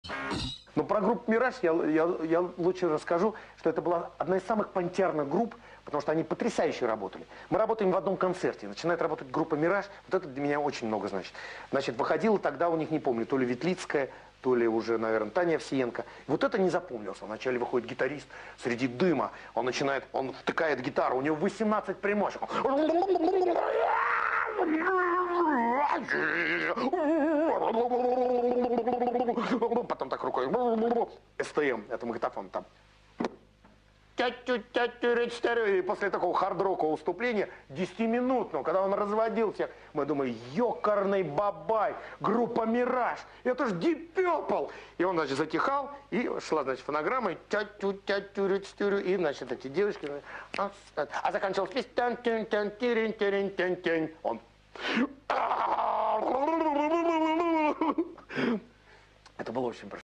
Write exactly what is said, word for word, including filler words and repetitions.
Но про группу «Мираж» я, я, я лучше расскажу, что это была одна из самых понтярных групп, потому что они потрясающе работали. Мы работаем в одном концерте. Начинает работать группа «Мираж». Вот это для меня очень много значит. Значит, выходила тогда у них, не помню, то ли Ветлицкая, то ли уже, наверное, Таня Овсиенко. Вот это не запомнился. Вначале выходит гитарист среди дыма. Он начинает, он втыкает гитару, у него восемнадцать примочек. Потом так рукой. СТМ, это магнитофон там. И после такого хард-рокового выступления, десятиминутного, когда он разводил всех, мы думаем, ёкарный бабай, группа «Мираж», это ж Deep Purple. И он, значит, затихал, и шла, значит, фонограмма, и, и значит, эти девушки, а заканчивалась песня, он... Это было очень